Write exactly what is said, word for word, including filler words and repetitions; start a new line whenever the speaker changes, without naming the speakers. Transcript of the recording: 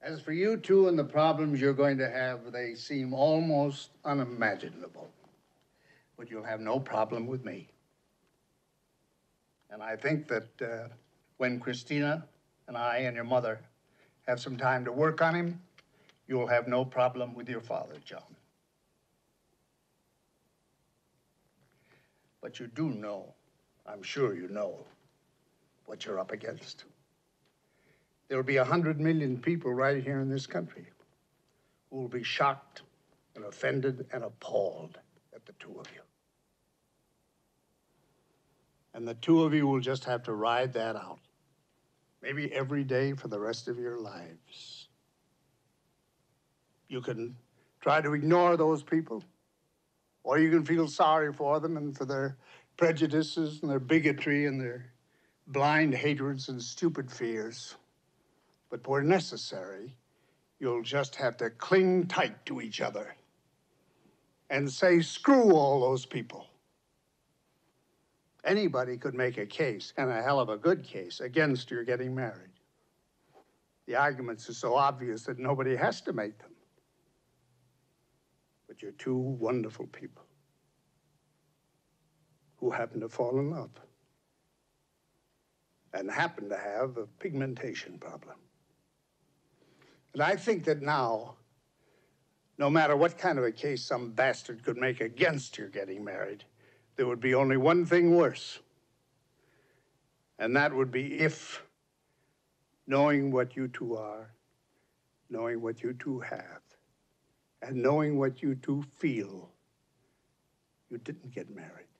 As for you two and the problems you're going to have, they seem almost unimaginable. But you'll have no problem with me. And I think that uh, when Christina and I and your mother have some time to work on him, you'll have no problem with your father, John. But you do know, I'm sure you know, what you're up against. There'll be a hundred million people right here in this country who will be shocked and offended and appalled at the two of you. And the two of you will just have to ride that out, maybe every day for the rest of your lives. You can try to ignore those people, or you can feel sorry for them and for their prejudices and their bigotry and their blind hatreds and stupid fears. But where necessary, you'll just have to cling tight to each other and say, screw all those people. Anybody could make a case, and a hell of a good case, against your getting married. The arguments are so obvious that nobody has to make them. But you're two wonderful people who happen to fall in love and happen to have a pigmentation problem. And I think that now, no matter what kind of a case some bastard could make against your getting married, there would be only one thing worse. And that would be if, knowing what you two are, knowing what you two have, and knowing what you two feel, you didn't get married.